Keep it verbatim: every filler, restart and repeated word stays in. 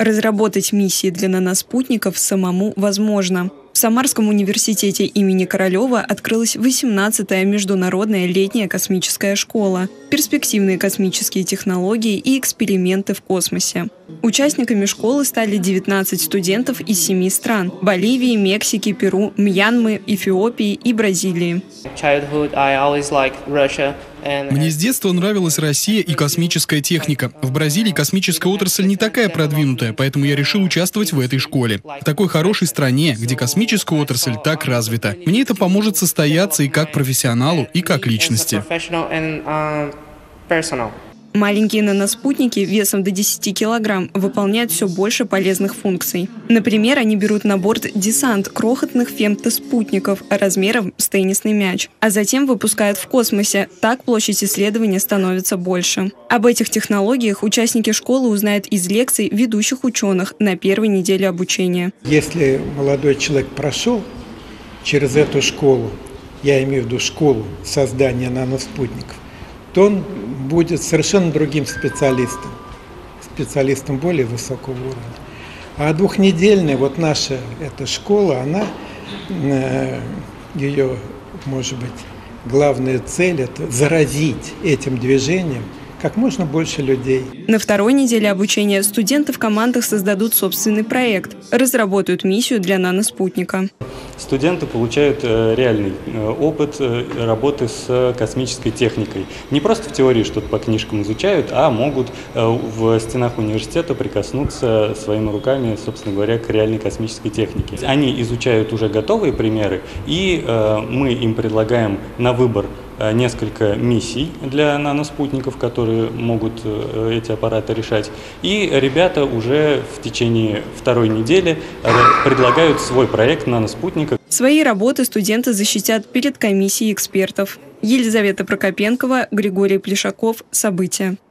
Разработать миссии для наноспутников самому возможно. В Самарском университете имени Королева открылась восемнадцатая международная летняя космическая школа. Перспективные космические технологии и эксперименты в космосе. Участниками школы стали девятнадцать студентов из семи стран – Боливии, Мексики, Перу, Мьянмы, Эфиопии и Бразилии. Мне с детства нравилась Россия и космическая техника. В Бразилии космическая отрасль не такая продвинутая, поэтому я решил участвовать в этой школе. В такой хорошей стране, где космическая отрасль так развита. Мне это поможет состояться и как профессионалу, и как личности. Маленькие наноспутники весом до десяти килограмм выполняют все больше полезных функций. Например, они берут на борт десант крохотных фемтоспутников размером с теннисный мяч, а затем выпускают в космосе. Так площадь исследования становится больше. Об этих технологиях участники школы узнают из лекций ведущих ученых на первой неделе обучения. Если молодой человек прошел через эту школу, я имею в виду школу создания наноспутников, то он будет совершенно другим специалистом, специалистом более высокого уровня. А двухнедельная вот наша эта школа, она, ее, может быть, главная цель – это заразить этим движением как можно больше людей. На второй неделе обучения студенты в командах создадут собственный проект, разработают миссию для наноспутника. Студенты получают реальный опыт работы с космической техникой. Не просто в теории что-то по книжкам изучают, а могут в стенах университета прикоснуться своими руками, собственно говоря, к реальной космической технике. Они изучают уже готовые примеры, и мы им предлагаем на выбор несколько миссий для наноспутников, которые могут эти аппараты решать. И ребята уже в течение второй недели предлагают свой проект наноспутника. Свои работы студенты защитят перед комиссией экспертов. Елизавета Прокопенкова, Григорий Плешаков. События.